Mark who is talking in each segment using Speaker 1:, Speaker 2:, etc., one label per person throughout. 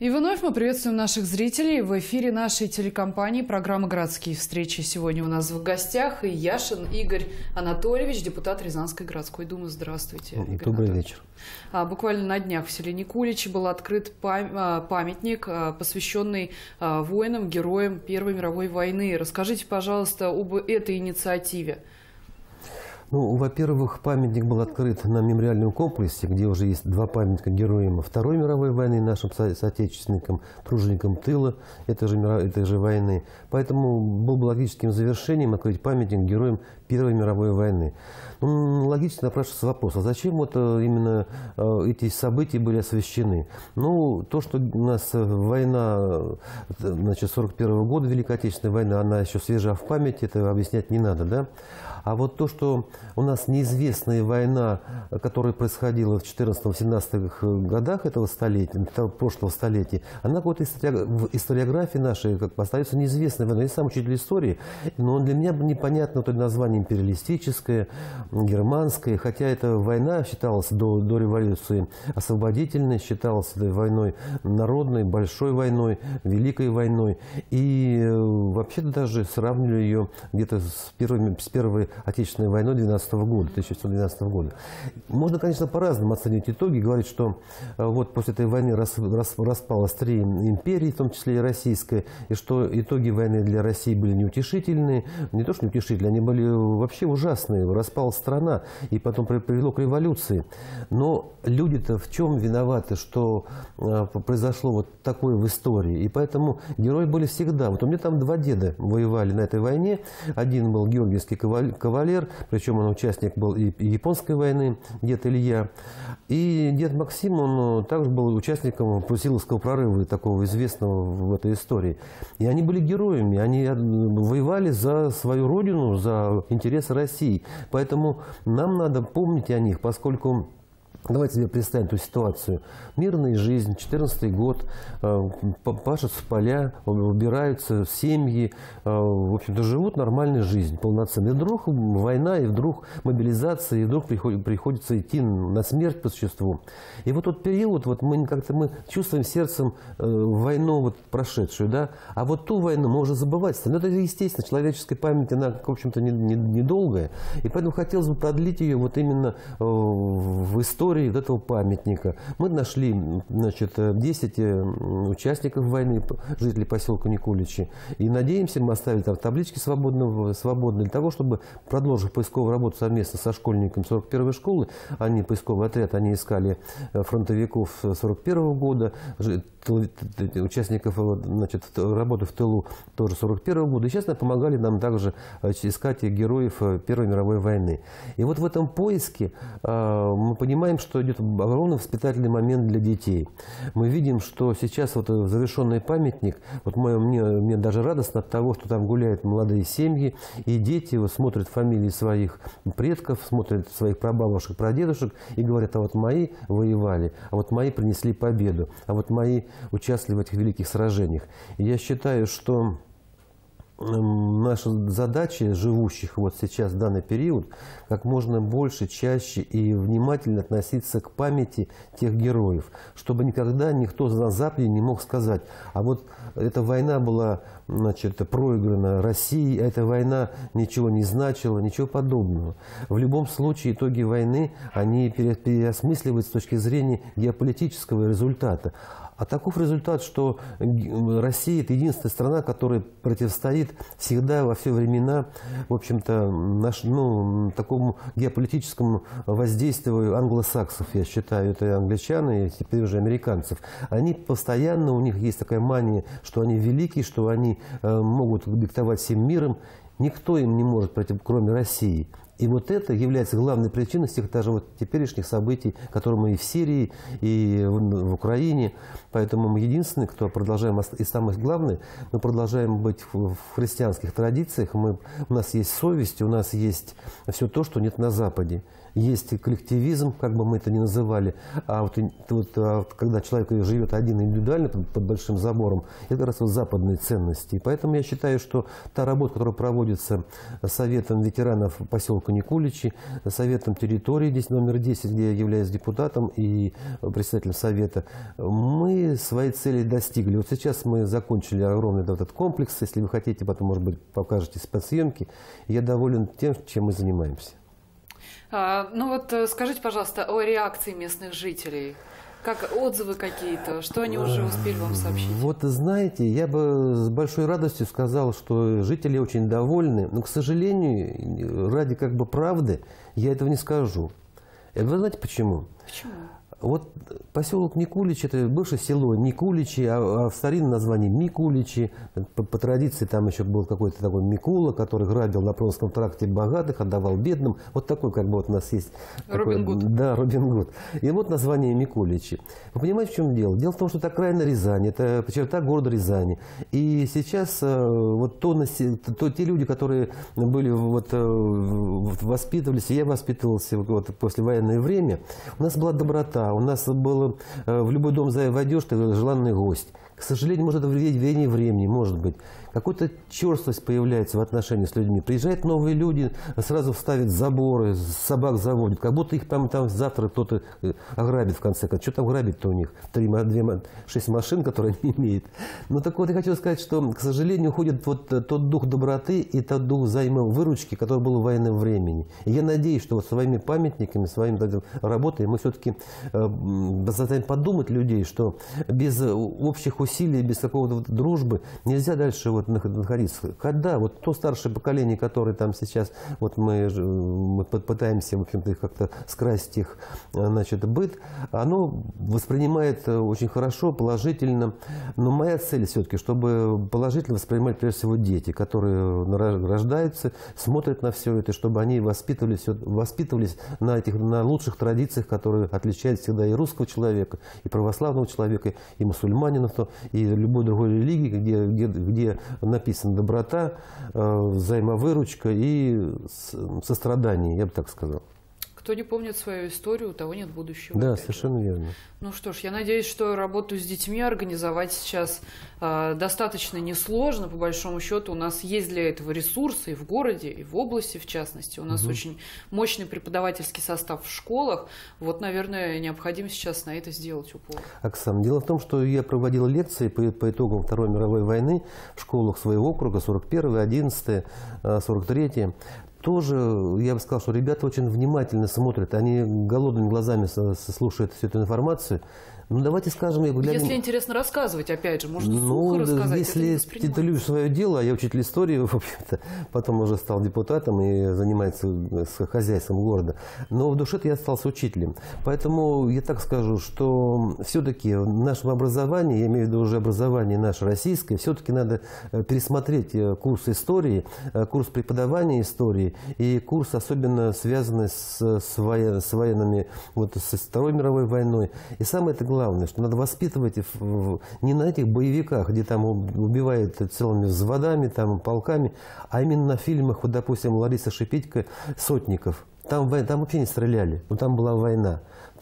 Speaker 1: И вновь мы приветствуем наших зрителей в эфире нашей телекомпании программы «Городские встречи». Сегодня у нас в гостях Яшин Игорь Анатольевич, депутат Рязанской городской думы. Здравствуйте, Игорь
Speaker 2: Добрый вечер.
Speaker 1: Буквально на днях в селе Никуличи был открыт памятник, посвященный воинам, героям Первой мировой войны. Расскажите, пожалуйста, об этой инициативе.
Speaker 2: Ну, во-первых, памятник был открыт на мемориальном комплексе, где уже есть два памятника героям Второй мировой войны, нашим соотечественникам, труженикам тыла этой же войны. Поэтому был бы логическим завершением открыть памятник героям Первой мировой войны. Ну, логично напрашивается вопрос, а зачем вот именно эти события были освящены? Ну, то, что у нас война, значит, 41-го года, Великая Отечественная война, она еще свежа в памяти, это объяснять не надо, да? А вот то, что у нас неизвестная война, которая происходила в 14-17 годах этого столетия, прошлого столетия, она какой-то в историографии нашей остается неизвестной войной. Я сам учитель истории, но для меня непонятно вот название империалистическое, германская, хотя эта война считалась до революции освободительной, считалась войной народной, большой войной, великой войной. И вообще-то даже сравнивали ее где-то с Первой Отечественной войной 1912 года. Можно, конечно, по-разному оценивать итоги, говорить, что вот после этой войны распалось три империи, в том числе и российская, и что итоги войны для России были неутешительные. Не то, что неутешительные, они были вообще ужасные. Распалась страна, и потом привело к революции. Но люди-то в чем виноваты, что произошло вот такое в истории? И поэтому герои были всегда. Вот у меня там два деда воевали на этой войне. Один был георгиевский кавалер, причем он участник был и японской войны, дед Илья. И дед Максим, он также был участником Брусиловского прорыва, такого известного в этой истории. И они были героями, они воевали за свою родину, за интересы России. Поэтому нам надо помнить о них, поскольку... Давайте себе представим эту ситуацию. Мирная жизнь, 14-й год, пашут в поля, убираются семьи, в общем-то, живут нормальной жизнью, полноценной. И вдруг война, и вдруг мобилизация, и вдруг приходится идти на смерть по существу. И вот тот период, вот мы чувствуем сердцем войну вот прошедшую, да, а вот ту войну мы уже забывать стали. Но это естественно, человеческая память, она, в общем-то, недолгая. И поэтому хотелось бы продлить ее вот именно в истории вот этого памятника. Мы нашли, значит, 10 участников войны, жителей поселка Никуличи. И надеемся, мы оставили там таблички свободные для того, чтобы, продолжив поисковую работу совместно со школьниками 41-й школы, они, поисковый отряд, они искали фронтовиков 41-го года, участников, значит, работы в тылу тоже 41-го года. И сейчас помогали нам также искать героев Первой мировой войны. И вот в этом поиске мы понимаем, что идет огромный воспитательный момент для детей. Мы видим, что сейчас вот завершенный памятник, вот мне даже радостно от того, что там гуляют молодые семьи, и дети вот смотрят фамилии своих предков, смотрят своих прабабушек, прадедушек и говорят, а вот мои воевали, а вот мои принесли победу, а вот мои участвовали в этих великих сражениях. И я считаю, что наша задача живущих вот сейчас в данный период как можно больше, чаще и внимательно относиться к памяти тех героев, чтобы никогда никто на Западе не мог сказать, а вот эта война была, значит, проиграна Россией, а эта война ничего не значила, ничего подобного. В любом случае итоги войны, они переосмысливаются с точки зрения геополитического результата. А таков результат, что Россия – это единственная страна, которая противостоит всегда, во все времена, в общем-то, такому геополитическому воздействию англосаксов, я считаю, это англичане и теперь уже американцев. Они постоянно, у них есть такая мания, что они великие, что они могут диктовать всем миром. Никто им не может, кроме России. И вот это является главной причиной всех даже вот теперешних событий, которые мы и в Сирии, и в Украине. Поэтому мы единственные, кто продолжаем, и самое главное, мы продолжаем быть в христианских традициях. У нас есть совесть, у нас есть все то, что нет на Западе. есть коллективизм, как бы мы это ни называли, когда человек живет один индивидуально под большим забором, это как раз вот западные ценности. И поэтому я считаю, что та работа, которая проводится Советом ветеранов поселка Никуличи, Советом территории, здесь номер 10, где я являюсь депутатом и председателем Совета, мы своей цели достигли. Вот сейчас мы закончили огромный этот комплекс. Если вы хотите, потом, может быть, покажете спецсъемки. Я доволен тем, чем мы занимаемся.
Speaker 1: Ну вот скажите, пожалуйста, о реакции местных жителей. Как отзывы какие-то? Что они уже успели вам сообщить? Вот
Speaker 2: знаете, я бы с большой радостью сказал, что жители очень довольны. Но, к сожалению, ради как бы правды я этого не скажу. Вы знаете почему?
Speaker 1: Почему?
Speaker 2: Вот поселок Никуличи, это бывшее село Никуличи, а в старинном названии Микуличи. По традиции там еще был какой-то такой Микула, который грабил на Пронском тракте богатых, отдавал бедным. Вот такой, как бы вот у нас есть.
Speaker 1: Робин Гуд.
Speaker 2: Да, Робин Гуд. И вот название Микуличи. Вы понимаете, в чем дело? Дело в том, что это окраина Рязани, это черта города Рязани. И сейчас вот те люди, которые были воспитывались, и я воспитывался вот после военное время, у нас была доброта. У нас было, в любой дом войдешь, ты желанный гость. К сожалению, может, это веяние времени, может быть. Какая-то черствость появляется в отношении с людьми. Приезжают новые люди, сразу вставят заборы, собак заводят. Как будто их там завтра кто-то ограбит в конце концов. Что там грабить-то у них? 6 машин, которые они имеют. Ну так вот, я хочу сказать, что, к сожалению, уходит вот тот дух доброты и тот дух взаимовыручки, который был в военном времени. И я надеюсь, что вот своими памятниками, своими работой мы все-таки заставим подумать людей, что без общих усилий, без какого-то дружбы нельзя дальше находиться. Когда вот то старшее поколение, которое там сейчас, вот мы пытаемся, в общем-то, как-то скрасить их, значит, быт, оно воспринимает очень хорошо, положительно. Но моя цель все-таки, чтобы положительно воспринимать прежде всего дети, которые рождаются, смотрят на все это, чтобы они воспитывались на лучших традициях, которые отличают всегда и русского человека, и православного человека, и мусульманина, и любой другой религии, где написана доброта, взаимовыручка и сострадание, я бы так сказал.
Speaker 1: Кто не помнит свою историю, у того нет будущего.
Speaker 2: Да, совершенно верно.
Speaker 1: Ну что ж, я надеюсь, что работу с детьми организовать сейчас достаточно несложно. По большому счету у нас есть для этого ресурсы и в городе, и в области в частности. У нас очень мощный преподавательский состав в школах. Вот, наверное, необходимо сейчас на это сделать упор.
Speaker 2: Оксана, дело в том, что я проводил лекции по итогам Второй мировой войны в школах своего округа, 41-й, 11-й, 43-й. Тоже, я бы сказал, что ребята очень внимательно смотрят, они голодными глазами слушают всю эту информацию. Ну, давайте скажем...
Speaker 1: Если интересно рассказывать, опять же, можно сухо рассказать.
Speaker 2: Если ты любишь свое дело, а я учитель истории, в общем-то, потом уже стал депутатом и занимается хозяйством города, но в душе-то я остался учителем. Поэтому я так скажу, что все-таки в нашем образовании, я имею в виду уже образование наше российское, все-таки надо пересмотреть курс истории, курс преподавания истории и курс, особенно связанный с военными, вот со Второй мировой войной. И самое это главное, что надо воспитывать не на этих боевиках, где там убивают целыми взводами, там, полками, а именно на фильмах, вот, допустим, Лариса Шипитько «Сотников». Там вообще не стреляли, но там была война.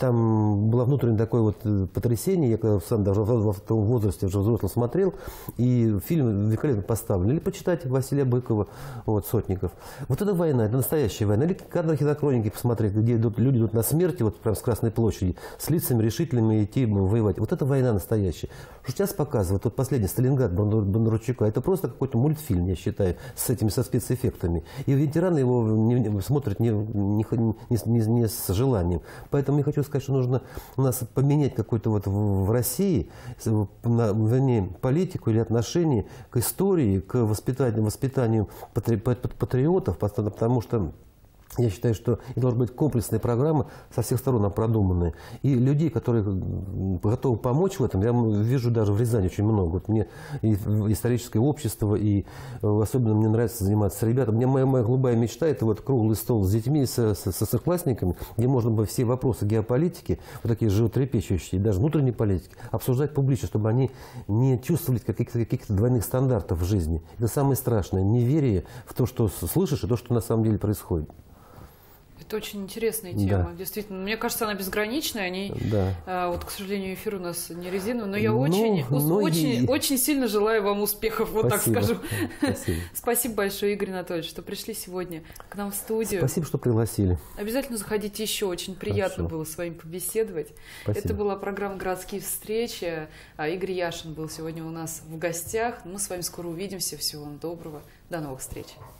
Speaker 2: Там было внутреннее такое вот потрясение. Я когда сам даже в том возрасте уже взрослый смотрел, и фильм великолепно поставлен. Или почитать Василия Быкова, вот, «Сотников». Вот это война, это настоящая война. Или кадры кинохроники посмотреть, где люди идут на смерти, вот прям с Красной площади, с лицами решительными идти воевать. Вот это война настоящая. Что сейчас показывает, вот последний «Сталинград» Бондарчука, это просто какой-то мультфильм, я считаю, со спецэффектами. И ветераны его смотрят не с желанием. Поэтому я хочу сказать, что нужно у нас поменять какой-то вот в России, вернее, политику или отношение к истории, к воспитанию патриотов, потому что я считаю, что это должна быть комплексная программа, со всех сторон продуманная. И людей, которые готовы помочь в этом, я вижу даже в Рязани очень много. Вот мне и историческое общество, и особенно мне нравится заниматься с ребятами. Моя голубая мечта – это вот круглый стол с детьми, со соклассниками, где можно было все вопросы геополитики, вот такие животрепещущие, даже внутренней политики, обсуждать публично, чтобы они не чувствовали каких-то двойных стандартов в жизни. Это самое страшное – неверие в то, что слышишь, и то, что на самом деле происходит.
Speaker 1: Это очень интересная тема. Да. Действительно, мне кажется, она безграничная. Они, вот, к сожалению, эфир у нас не резиновый, но я очень сильно желаю вам успехов, вот
Speaker 2: Спасибо.
Speaker 1: так скажу.
Speaker 2: Спасибо.
Speaker 1: Спасибо большое, Игорь Анатольевич, что пришли сегодня к нам в студию.
Speaker 2: Спасибо, что пригласили.
Speaker 1: Обязательно заходите еще. Очень приятно было с вами побеседовать.
Speaker 2: Спасибо.
Speaker 1: Это была программа «Городские встречи». Игорь Яшин был сегодня у нас в гостях. Мы с вами скоро увидимся. Всего вам доброго. До новых встреч.